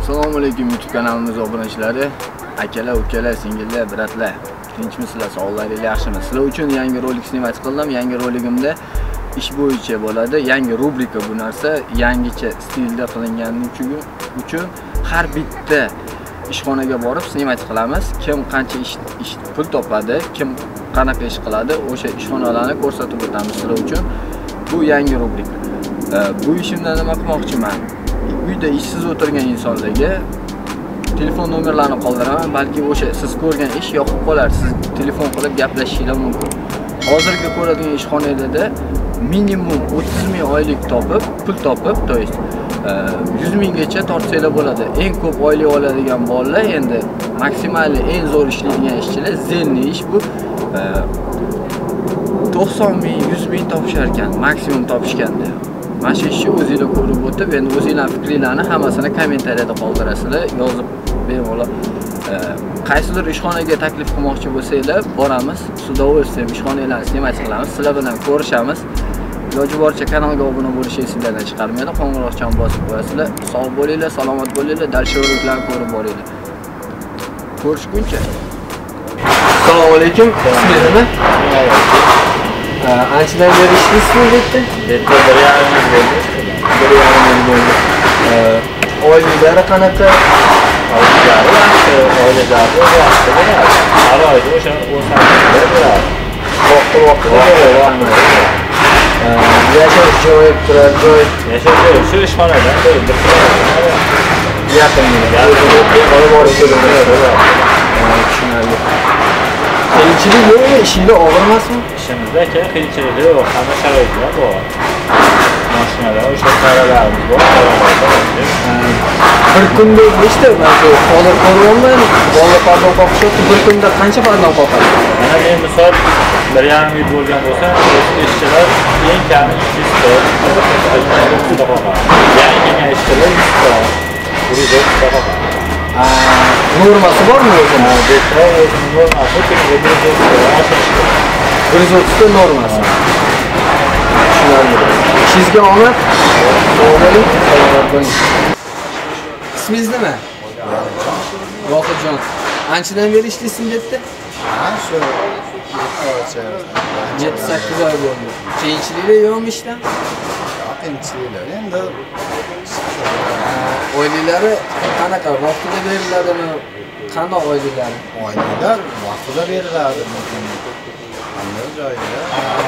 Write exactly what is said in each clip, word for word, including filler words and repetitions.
Assalomu alaykum YouTube kanalimiz obunachilari, akalar, ukalar, singillar, bratlar. Tinchmisizlar, sog'liqlaringiz yaxshimi? Sizlar uchun yangi rolik snimat qildim. Yangi roligimda ish bo'yicha bo'ladi. Yangi rubrika bu narsa, yangicha stilda qilinganligi uchun har bitta ishxonaga borib snimat qilamiz. Kim qancha ish, ish pul topadi, kim qanaqa ish qiladi, o'sha ishxonalarni ko'rsatib o'tamiz sizlar uchun. Bu yangi rubrika. Bu ishimda nima qilmoqchiman? Uyda ishsiz o'tirgan insonlarga telefon nomerlarini qoldiraman, balki o'sha siz ko'rgan ish yoqib qolar, siz telefon qilib gaplashishingiz mumkin. Hozirgi ko'radigan ishxonalarda minimum o'ttiz ming oylik topib, pul topib, to есть yuz minggacha tortsanglar bo'ladi. Eng ko'p oylik oladigan bolalar endi maksimali eng zo'r ishlaydigan ishchilar, zenni ish bu to'qson ming, yuz ming topishar ekan, maksimum topishganda. Mana shu ishni o'zingizlar ko'rib o'tib, endi o'zingizlar fikringizni hammasini kommentariyada qoldirasizlar, yozib bemalol. Qaysidir ishxonaga taklif qilmoqchi bo'lsanglar, boramiz, с удовольствием ishxonalarni snimat qilamiz, sizlar bilan ko'rishamiz. Iloji boricha kanalga obuna bo'lishingizni sizlardan chiqarmaydi, qo'ng'iroqchani bosib qo'yasizlar. Sog' bo'linglar, salomat bo'linglar, dalsho'rliklarni ko'rib boringlar. Ko'rishguncha. Assalomu alaykum. Ismingiz nima? Anchadan beri ishlaysiz debdi? Yetti bir yarim yil bo'ldi. bir yarim yil bo'ldi. Oyliklari qanaqa? Oyliklari yaxshi, oyliklari yaxshi bo'ladi. Har oyda o'sha o'n sakkiz ming beradi. Vaqti-vaqtida beradi. Yashash joyi, turar joy, yashash joyi shu ishxonadan bir yaqin. Olib borib keladi. Tushunarli. Qiyinchilik yo'qmi? Ishinglar og'ir emasmi? Ishimizda aka qiyinchilik yo'q, hamma sharoitlar bor. Mashinalar, o'sha taralarimiz bor. Bir kunda nechta? Men hozir ko'ryapman, bola pardon qoqishyapti. Bir kunda qancha pardon qoqadi? Mana men misol bir yarim yil bo'lgan bo'lsa, ishchilar eng kami ikki yuz ta qoqadi. Yangi kelgan ishchilar yuz ta, bir yuz ta qoqadi. Normasi bormi o'zi? Debda o'zining normasi bir yuz o'ttiz ta normasi. Tushunarli. Ishingizga omad. Ismingiz nima? Vohidjon. Anchadan beri ishlaysiz debdi? Ha, shu yetti sakkiz oy bo'ldi. Qiyinchiliklar yo'qmi ishdan? Qiyinchiliklar endi oyliklari qanaqa? Vaqtida beriladimi? Qanday oyliklar? Oyliklar vaqtida beriladi. Qanday joyda?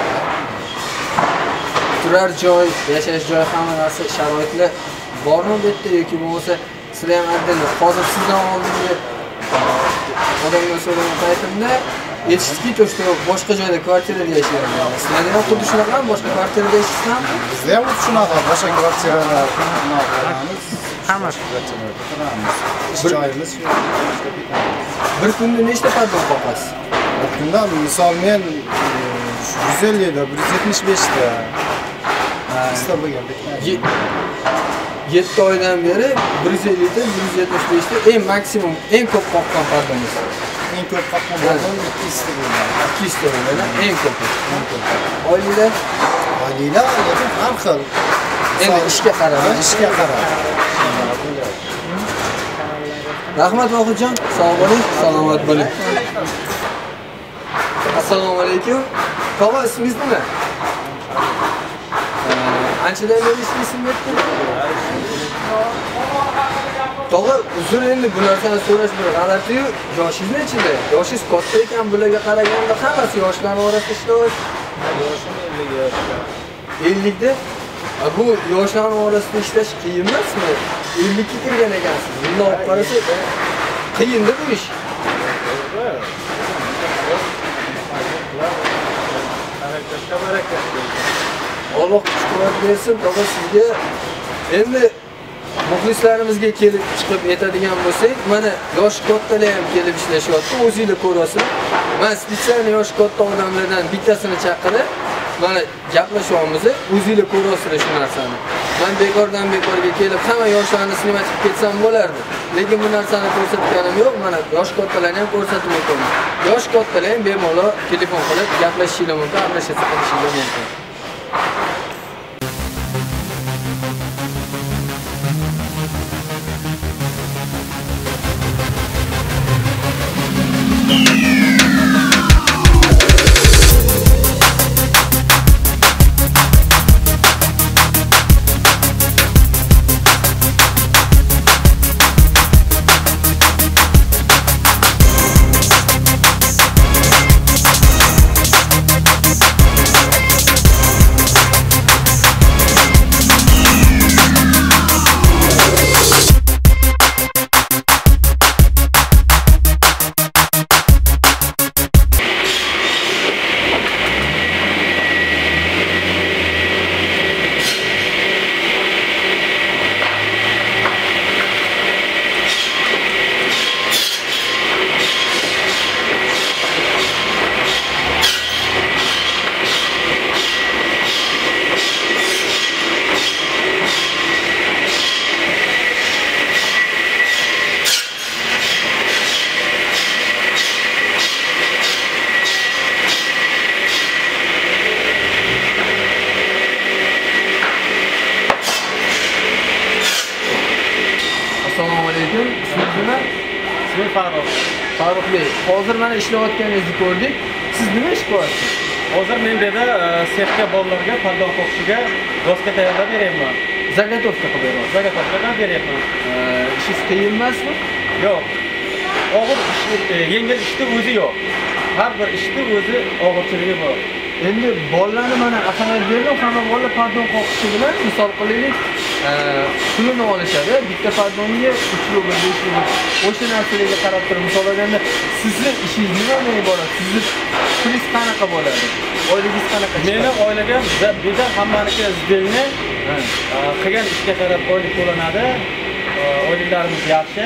Turar joy, yashash joy, hamma narsa sharoitlar bormi bu yerda yoki bo'lmasa sizlar ham aytdingiz, hozir sizdan oldingi odamga so'ragan paytimda yetishdik, o'sha boshqa joyda kvartirada yashayapman. Sizlarda ham xuddi shunaqami? Boshqa kvartirada yashaysizmi? Bizda ham shunaqa, boshqa kvartiralar qilamiz. Hammasi kvartirada turamiz. Ish joyimiz shu. Bir kunda nechta pardon qoqasiz? Bir kunda misol men yuz ellik ta, bir yuz yetmish besh ta ishda bo'lgandek. yetti oydan beri bir yuz ellik ta, bir yuz yetmish besh ta eng maksimum, eng ko'p qoqqan pardonimiz. Eng ko'p qoqqan pardon ikki yuz ta bo'lgan. ikki yuz ta bo'lgan, eng ko'p. Oyliklar? Oyliklar har xil. Endi ishga qarab, ishga qarab. Rahmat Vohidjon, sog' bo'ling, salomat bo'ling. Assalomu alaykum. Tog'a, ismingiz nima? Anchadan beri ishlaysiz debdi? Tog'a, uzr endi bu narsani so'rash bir g'alati-yu, yoshingiz nechida? Yoshingiz katta ekan, bularga qaraganda hammasi yoshlar orasida ishlayapti. Yoshim ellik yoshda. ellik da? Bu yoshlar orasida ishlash qiyin emasmi? ellik ga kirgan ekansiz. Bundan olib qarasak, qiyin-da bu ish. Alloh kuch-quvvat bersin, tog'a sizga. Endi muxlislarimizga kelib chiqib aytadigan bo'lsak, mana yosh kattalar ham kelib ishlashyapti, o'zingizlar ko'rasizlar. Men spesial yosh katta odamlardan bittasini chaqirib, mana gaplashyapmiz, o'zingizlar ko'rasizlar shu narsani. Men bekordan bekorga kelib hamma yoshlarni snimat qilib ketsam bo'lardi. Lekin bu narsani ko'rsatganim yo'q. Mana yosh kattalarni ham ko'rsatib o'taman. Yosh kattalar ham bemalol telefon qilib gaplashishingiz mumkin, adresini qilishingiz mumkin. alaykum. Siz nima? Ismim Farruh. Farruh Bey, hozir mana ishlayotganingizni ko'rdik. Siz nima ish qilyapsiz? Hozir men bu yerda sexga bolalarga pardon qo'qishiga doska tayyorlab beryapman. Zagotovka qilib beryapsiz. Zagotovkadan beryapman. Ishingiz qiyin emasmi? Yo'q. Og'ir ish, yengil ishni o'zi yo'q. Har bir ishni o'zi og'irchiligi bor. Endi bolalarni mana ahamiyat berdim, hamma bola pardon qoqishi bilan misol qilaylik, pulini olishadi. Bitta pardonga uch rubl, besh rubl. O'sha narsalarga qarab turib, misol olganda, sizning ishingiz nimadan iborat? Sizning pulingiz qanaqa bo'ladi? Oyligingiz qanaqa? Meni oilaga bizda hammaniki zilni qilgan ishga qarab oylik to'lanadi. Oyliklarimiz yaxshi.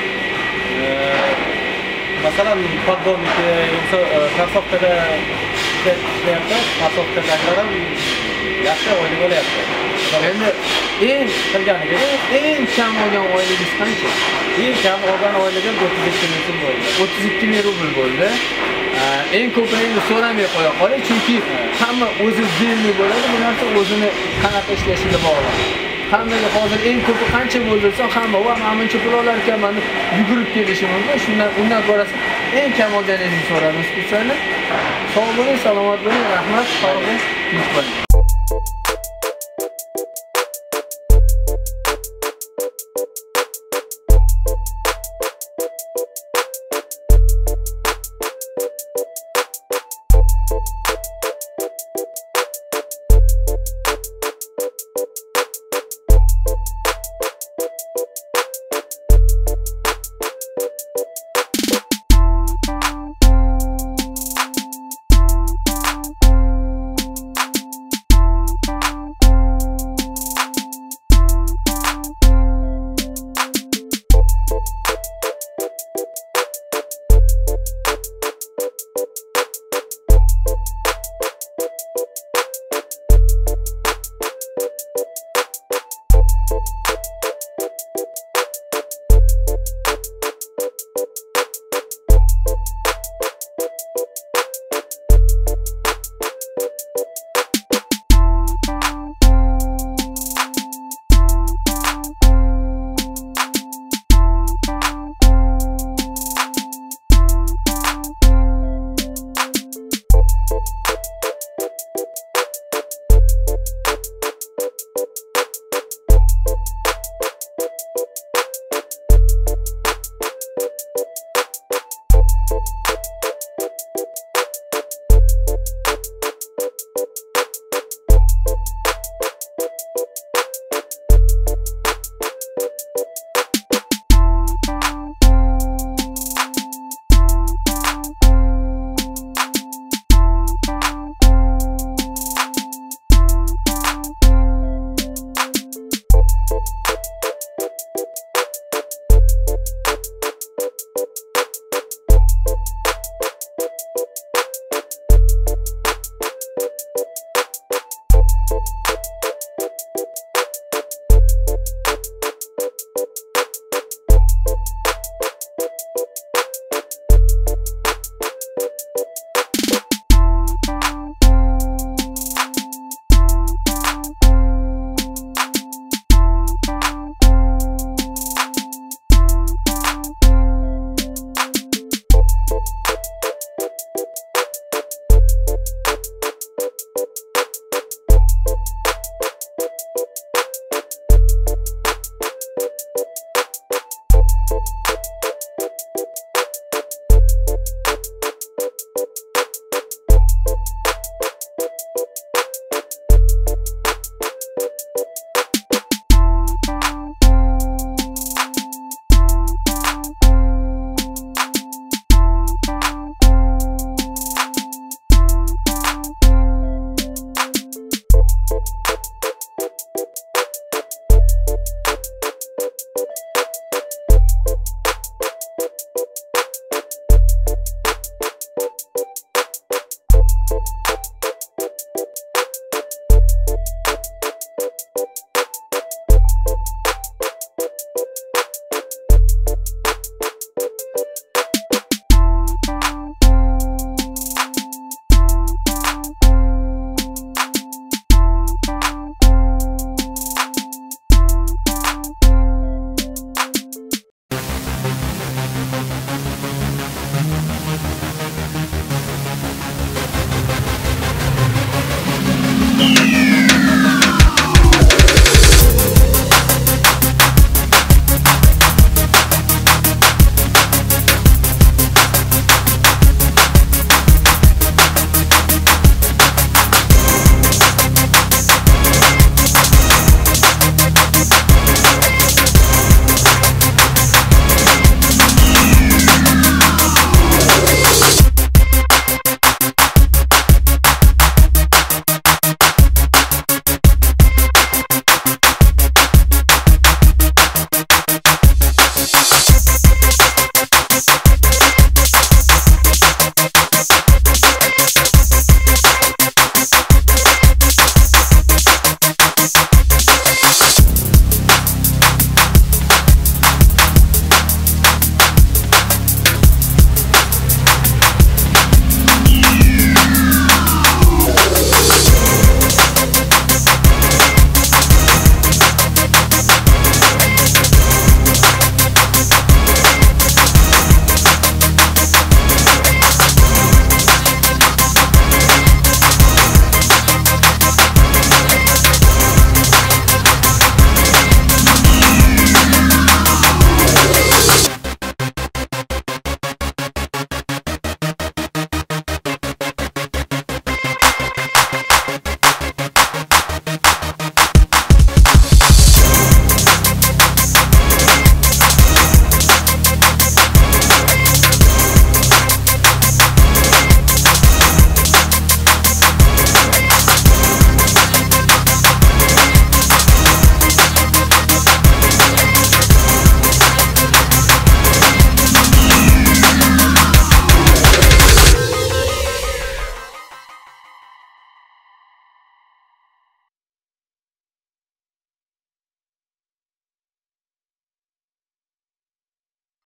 Masalan, pardonniki yo'qsa karsofkada ishlayapti, karsofkadagilar ham yaxshi oylik olyapti. Endi eng qilganiga eng kam olgan oyligingiz qancha? Eng kam olgan oyligim o'ttiz ikki ming so'm bo'ldi. o'ttiz ikki ming rubl bo'ldi. Eng ko'pini so'ramay qo'ya qoling, chunki hamma o'zi bilmay bo'ladi, bu narsa o'zini qanaqa ishlashiga bog'liq. Hammaga hozir eng ko'pi qancha bo'lsa, hamma va men buncha pul olar ekanman deb yugurib kelishi mumkin. Shundan undan ko'rasiz, eng kam olganingizni so'ramiz sizlarni. Sog' bo'ling, salomat bo'ling, rahmat, sog' bo'ling. Thank you.